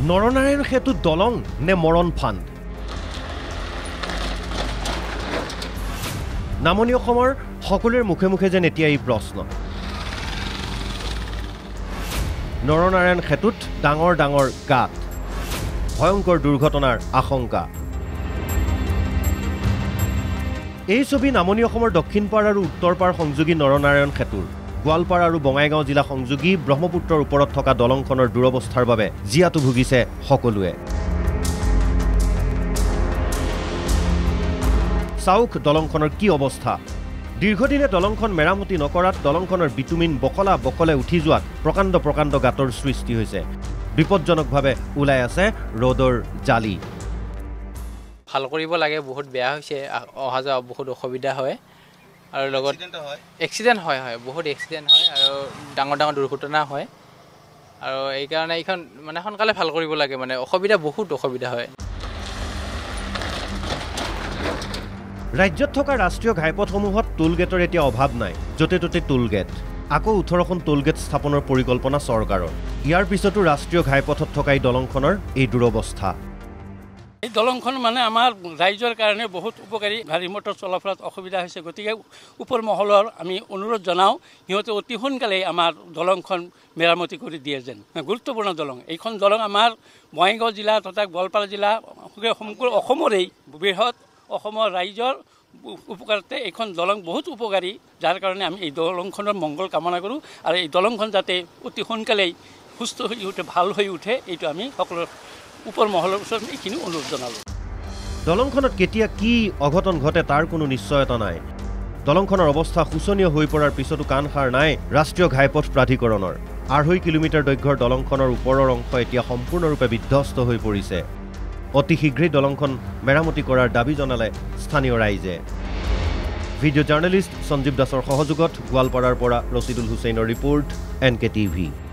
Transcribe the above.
নৰনাৰায়ণ সেতু দলং নে মৰণফান নামনি অসমৰ সকলোৰে মুখে মুখে যেন এতিয়া এই প্ৰশ্ন নৰনাৰায়ণ সেতুত ডাঙৰ ডাঙৰ গাত ভয়ংকৰ দুৰ্ঘটনাৰ আশংকা এই ছবি নামনি অসমৰ দক্ষিণ পাৰ আৰু উত্তৰ পাৰ সংযোগী নৰনাৰায়ণ সেতুৰ গোৱালপাৰা আৰু বঙাইগাঁও জিলা সংযোগী ব্ৰহ্মপুত্ৰৰ ওপৰত থকা দলংখনৰ দুৰৱস্থাৰ বাবে জিয়াটো ভুগিছে সকলোৱে চাওক দলংখনৰ কি অৱস্থা দীৰ্ঘদিনে দলংখন মেৰামতি নকৰাত দলংখনৰ বিটুমিন বকলা বকলে উঠি যোৱাত প্ৰকাণ্ড প্ৰকাণ্ড গাঁতৰ সৃষ্টি হৈছে বিপদজনকভাৱে ওলাই আছে ৰ'দৰ জালি ভাল কৰিব লাগে বহুত বেয়া হৈছে অহা যোৱা বহুত অসুবিধা হয় আৰু লগত এক্সিডেণ্ট হয় বহুত এক্সিডেণ্ট হয় আৰু ডাঙৰ ডাঙৰ দুৰ্ঘটনা হয় আৰু এই কাৰণে এইখন মানে সোনকালে ভাল কৰিব লাগে মানে বহুত অসুবিধা হয় ৰাজ্যত থকা ৰাষ্ট্ৰীয় ঘাইপথসমূহত টোল গেটৰ এতিয়া অভাৱ নাই য'তে ত'তে টোল গেট আকৌ 18খন টোল গেট স্থাপনৰ পৰিকল্পনা চৰকাৰৰ ইয়াৰ পিছতো ৰাষ্ট্ৰীয় ঘাইপথত থকা এই দলংখনৰ এই দুৰৱস্থা এই দলংখন মানে আমাৰ ৰাইজৰ কাৰণে বহুত উপকাৰী গাড়ী মটৰ চলাফলত অসুবিধা হৈছে গতিকে ওপৰ মহলৰ আমি অনুৰোধ জনাওঁ সিহঁতে অতি সোনকালে আমাৰ দলংখন মেৰামতি কৰি দিয়ে যেন গুৰুত্বপূৰ্ণ দলং এইখন দলং আমাৰ বঙাইগাঁও জিলা তথা গোৱালপাৰা জিলা সমগ্ৰ অসমৰেই বৃহৎ অসমৰ ৰাইজৰ উপকাৰতে এইখন দলং বহুত উপকাৰী যাৰ কাৰণে আমি এই দলংখনৰ মংগল কামনা কৰোঁ আৰু এই দলংখন যাতে অতি সোনকালেই সুস্থ হৈ উঠে ভাল হৈ উঠে এইটো আমি সকলো ওপৰ মহলৰ ওচৰত এইখিনি অনুৰোধ জনালোঁ দলংখনত কেতিয়া কি অঘটন ঘটে তাৰ কোনো নিশ্চয়তা নাই দলংখনৰ অৱস্থা শোচনীয় হৈ পৰাৰ পিছতো কাণ সাৰ নাই ৰাষ্ট্ৰীয় ঘাইপথ প্ৰাধিকৰণৰ 2.5 কিলোমিটাৰ দৈৰ্ঘ্যৰ দলংখনৰ ওপৰৰ অংশ এতিয়া সম্পূৰ্ণৰূপে বিধ্বস্ত হৈ পৰিছে অতি শীঘ্ৰেই দলংখন মেৰামতি কৰাৰ দাবী জনালে স্থানীয় ৰাইজে ভিডিঅ' জাৰ্নেলিষ্ট সঞ্জীৱ দাসৰ সহযোগত গোৱালপাৰাৰ পৰা ৰচিদুল হুছেইনৰ ৰিপৰ্ট NK TV